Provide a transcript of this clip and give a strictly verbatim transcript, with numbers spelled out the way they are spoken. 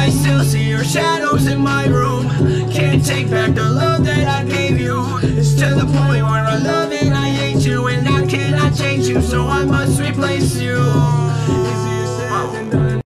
I still see your shadows in my room. Can't take back the love that I gave you. It's to the point where I love and I hate you, and I cannot change you, so I must replace you. Easier said than done.